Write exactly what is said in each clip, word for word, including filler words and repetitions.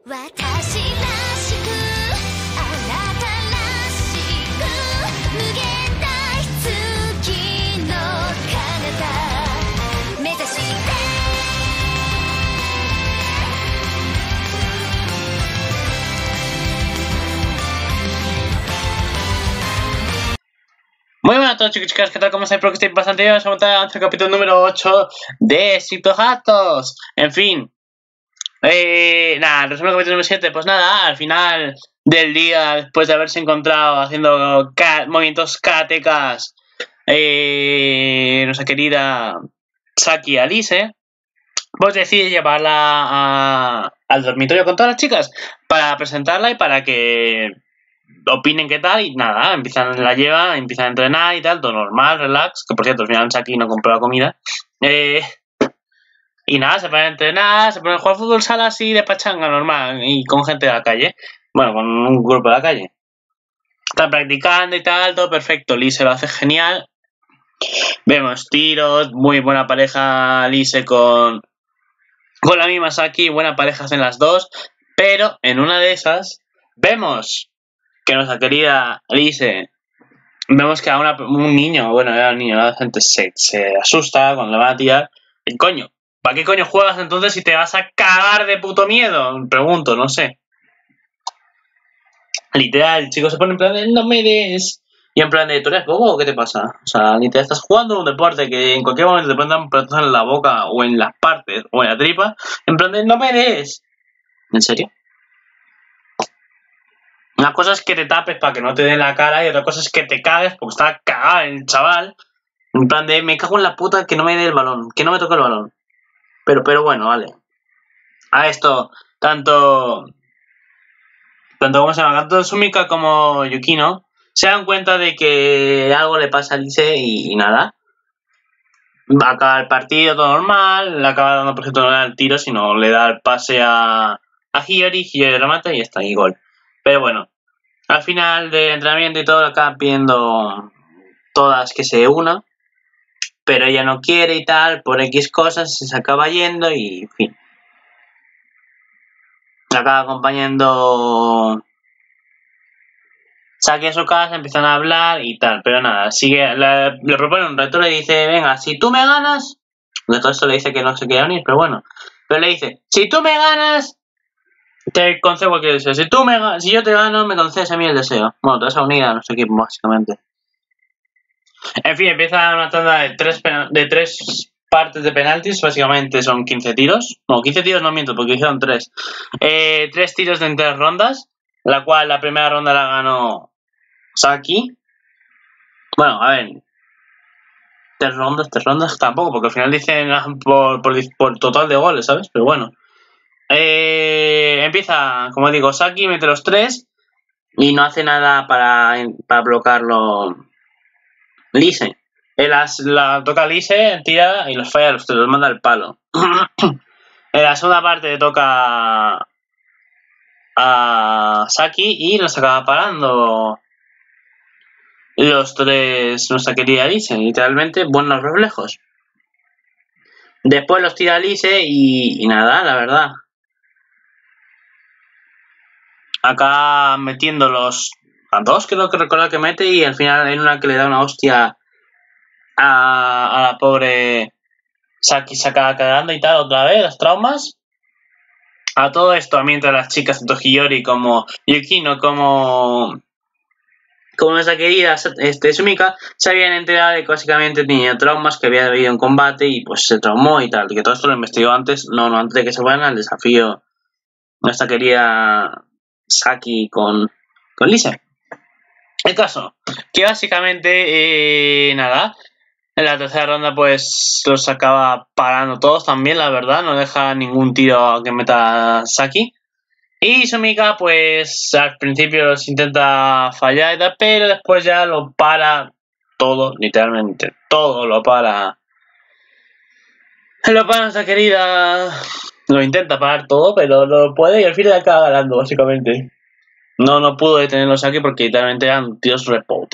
Muy buenas a todos, chicos y chicas, ¿qué tal? ¿Cómo estáis? Espero que estéis bastante bien. Vamos a montar el capítulo número ocho de Strictohattos. En fin. Eh, nada, el resumen del capítulo número siete. Pues nada, al final del día, después de haberse encontrado haciendo movimientos karatecas, eh, nuestra querida Saki Alice, pues decide llevarla a, al dormitorio con todas las chicas para presentarla y para que opinen qué tal y nada, empiezan, la llevan, empiezan a entrenar y tal, todo normal, relax, que por cierto al final Saki no compró la comida, eh, y nada, se ponen a entrenar, se ponen a jugar fútbol sala así de pachanga normal y con gente de la calle, bueno, con un grupo de la calle, están practicando y tal, todo perfecto, Lise lo hace genial, vemos tiros, muy buena pareja Lise con, con la misma Saki, buena pareja en las dos, pero en una de esas vemos que nuestra querida Alice, vemos que a una, un niño, bueno, era un niño, la gente se, se asusta cuando le van a tirar. Y coño, ¿para qué coño juegas entonces si te vas a cagar de puto miedo? Pregunto, no sé. Literal, el chico se pone en plan de, no me des. Y en plan de, ¿tú eres bobo o qué te pasa? O sea, literal, estás jugando un deporte que en cualquier momento te pueden dar un pelotazo en la boca o en las partes o en la tripa. En plan de, no me des. ¿En serio? Una cosa es que te tapes para que no te den la cara y otra cosa es que te cagues porque está cagado el chaval. En plan de, me cago en la puta que no me dé el balón, que no me toque el balón. Pero, pero bueno, vale. A esto, tanto... Tanto como se llama, tanto Sumika como Yukino se dan cuenta de que algo le pasa a Lise y, y nada. Va a acabar el partido todo normal, le acaba dando, por ejemplo, no le da el tiro, sino le da el pase a, a Hiyori, Hiyori lo mata y ya está, y gol. Pero bueno, al final del entrenamiento y todo, acá pidiendo todas que se unan, pero ella no quiere y tal, por X cosas, se acaba yendo y en fin. La acaba acompañando Saki a su casa, empiezan a hablar y tal, pero nada, sigue, le, le propone un reto, le dice, venga, si tú me ganas, de todo esto le dice que no se quiere unir, pero bueno, pero le dice, si tú me ganas, te concedo cualquier deseo. Si tú me si yo te gano, me concedes a mí el deseo. Bueno, te vas a unir a nuestro equipo, básicamente. En fin, empieza una tanda de tres, de tres partes de penaltis. Básicamente son quince tiros. No, quince tiros no miento, porque hicieron tres. Eh, tres tiros de tres rondas. La cual la primera ronda la ganó Saki. Bueno, a ver. Tres rondas, tres rondas tampoco, porque al final dicen por, por, por total de goles, ¿sabes? Pero bueno. Eh, empieza, como digo, Saki mete los tres y no hace nada para, para bloquearlo Lise. Él las, la toca Lise, tira y los falla, los, los manda al palo. En la segunda parte le toca a Saki y los acaba parando los tres, nuestra querida Lise. Literalmente buenos reflejos. Después los tira Lise y, y nada, la verdad. Acá metiéndolos a dos, creo que recordar que mete, y al final hay una que le da una hostia a, a la pobre Saki, se acaba cagando y tal, otra vez, los traumas. A todo esto, mientras las chicas, tanto Hiyori como Yukino, como como nuestra querida este, Sumika, se habían enterado de que básicamente tenía traumas, que había habido un combate y pues se traumó y tal, que todo esto lo investigó antes, no, no, antes de que se fueran al desafío nuestra querida Saki con, con Lise. El caso, que básicamente, eh, nada, en la tercera ronda pues los acaba parando todos también, la verdad, no deja ningún tiro que meta Saki. Y Sumika pues al principio los intenta fallar y tal, pero después ya lo para todo, literalmente, todo lo para. Lo para nuestra querida, lo intenta parar todo, pero no lo puede y al final acaba ganando, básicamente. No, no pudo detenerlos aquí porque literalmente eran tíos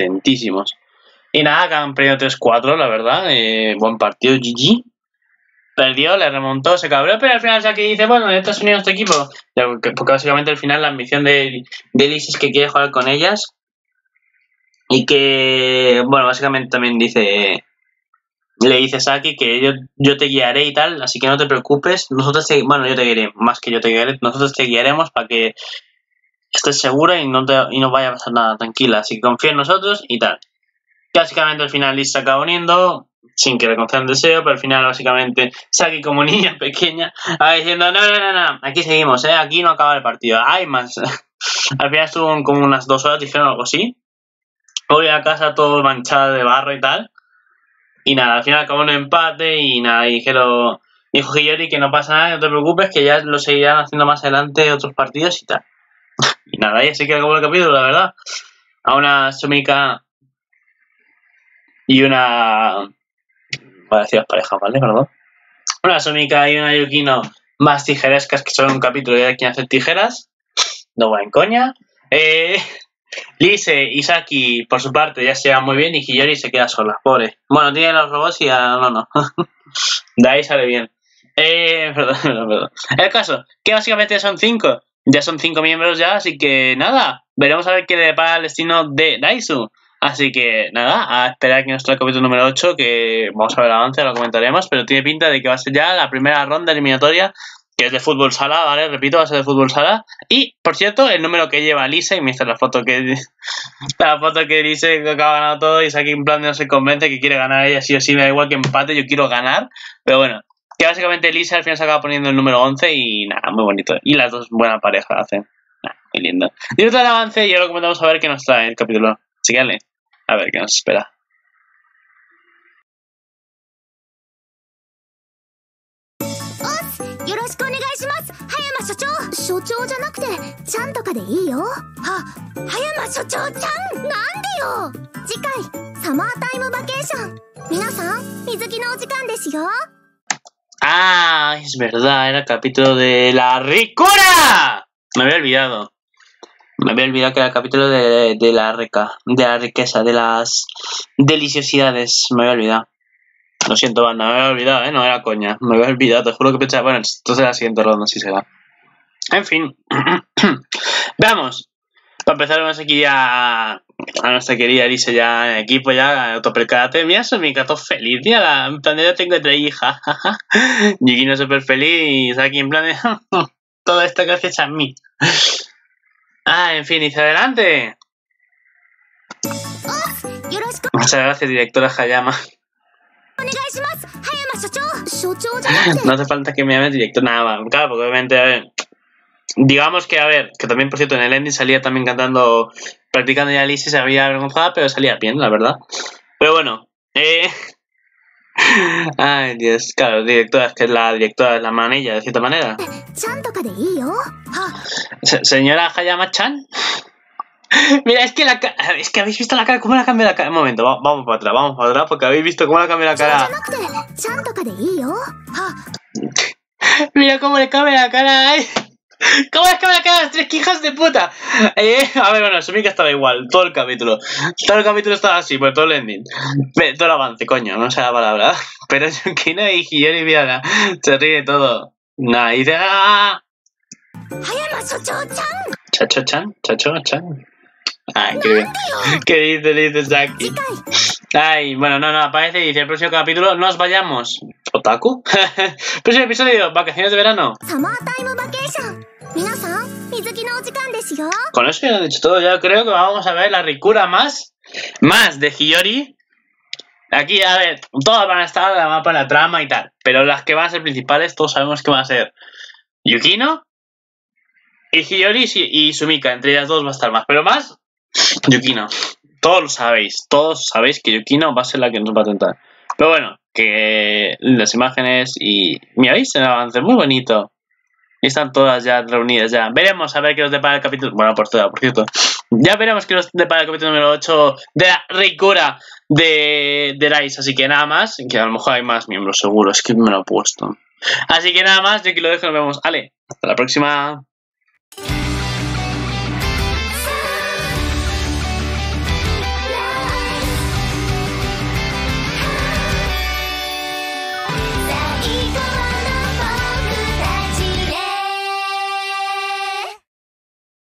repotentísimos. Y nada, que han perdido tres cuatro, la verdad. Eh, buen partido, G G. perdió, le remontó, se cabreó, pero al final Saki dice, bueno, estás unido a este equipo. Porque básicamente al final la ambición de, de Liz es que quiere jugar con ellas. Y que, bueno, básicamente también dice, le dice Saki que yo, yo te guiaré y tal, así que no te preocupes. Nosotros te, bueno, yo te guiaré, más que yo te guiaré, nosotros te guiaremos para que estés segura y no, te, y no vaya a pasar nada, tranquila. Así que confía en nosotros y tal. Básicamente al final Liz se acaba uniendo, sin que le concedan deseo, pero al final básicamente Saki como niña pequeña, va diciendo, no, no, no, no, aquí seguimos, ¿eh? Aquí no acaba el partido, hay más. Al final estuvo como unas dos horas, dijeron algo así. Voy a casa todo manchado de barro y tal. Y nada, al final acabó un empate y nada, y dijeron, dijo Hiyori que no pasa nada, no te preocupes, que ya lo seguirán haciendo más adelante otros partidos y tal. Y nada, y así que acabó el capítulo, la verdad. A una Sumika y una... voy a decir las parejas, ¿vale? Perdón. Una Sumika y una Yukino más tijerescas, que son un capítulo de quien hace tijeras. No va en coña. Eh... Lise y Saki, por su parte, ya se llevan muy bien y Hiyori se queda sola, pobre. Bueno, tiene los robots y ya no, no. De ahí sale bien. Eh, perdón, perdón, perdón. El caso, que básicamente son cinco. Ya son cinco miembros ya, así que nada. Veremos a ver qué le depara el destino de Daisu. Así que nada, a esperar que nos trae el capítulo número ocho, que vamos a ver el avance, lo comentaremos, pero tiene pinta de que va a ser ya la primera ronda eliminatoria, que es de fútbol sala, ¿vale? Repito, va a ser de fútbol sala. Y, por cierto, el número que lleva Lise, y me hizo la foto que la foto que dice que acaba ganando todo y Saki en plan no se convence que quiere ganar ella, sí o sí, me da igual que empate, yo quiero ganar. Pero bueno, que básicamente Lise al final se acaba poniendo el número once y nada, muy bonito. Y las dos buena pareja hacen. Nada, muy lindo. Disfruta el avance y ahora comentamos a ver qué nos trae el capítulo. Así que dale, a ver qué nos espera. 所長じゃなくてちゃんとかでいいよ。あ、葉山所長ちゃん、なんでよ。次回サマータイムバケーション、皆さん水着のお時間ですよ。 Ah, es verdad, era el capítulo de la ricura. Me había olvidado. Me había olvidado que era el capítulo de, de la rica, de la riqueza, de las deliciosidades. Me había olvidado. Lo siento, banda, me había olvidado, ¿eh? No era coña. Me había olvidado, te juro que pensaba, bueno, esto será la siguiente ronda, si será. En fin. Veamos. Para empezar, vamos aquí ya a nuestra querida Lise ya en equipo, ya autopercate. Mira, Sumika, todo feliz. Mira, la, en plan de yo tengo otra hija. Yukino súper feliz. Aquí en plan de todo esto gracias a mí. Ah, en fin, dice adelante. Muchas gracias, directora Hayama. No hace falta que me llames director, nada más. Claro, porque obviamente, a ver, digamos que, a ver, que también, por cierto, en el ending salía también cantando, practicando ya Lise, se había avergonzada, pero salía bien, la verdad. Pero bueno, eh... ay, Dios, claro, directora, es que es la directora, es la manilla, de cierta manera. Se señora Hayama-chan. Mira, es que la cara... Es que habéis visto la cara... ¿Cómo la cambia la cara? Un momento, va, vamos para atrás, vamos para atrás, porque habéis visto cómo la cambia la cara. Mira cómo le cambia la cara. Ay. ¿Cómo le cambia la cara a las tres hijas de puta? Eh, a ver, bueno, Sumika estaba igual, todo el capítulo. Todo el capítulo estaba así, pues todo el ending. Todo el avance, coño, no sé la palabra. Pero Yukino y Hiyori, mira, se ríe todo. Nada, y dice... ¡Ah! Chacho-chan, Chacho-chan. Ay, qué bien. ¿Qué dice, dice Saki? Ay, bueno, no, no, aparece y dice el próximo capítulo, nos vayamos. ¿Otaku? Próximo episodio, vacaciones de verano. Con eso ya lo he dicho todo, ya creo que vamos a ver la ricura más, más de Hiyori. Aquí, a ver, todas van a estar la mapa, la trama y tal, pero las que van a ser principales, todos sabemos que van a ser Yukino y Hiyori y Sumika, entre ellas dos va a estar más, pero más Yukino. Todos lo sabéis, todos sabéis que Yukino va a ser la que nos va a tentar. Pero bueno, que las imágenes y... Mira, ¿veis? El avance muy bonito. Y están todas ya reunidas ya. Veremos a ver qué nos depara el capítulo... Bueno, por, por cierto. Ya veremos qué nos depara el capítulo número ocho de la ricura de, de Rice. Así que nada más. Que a lo mejor hay más miembros, seguro. Es que me lo he puesto. Así que nada más. Yo aquí lo dejo. Nos vemos. Ale, hasta la próxima.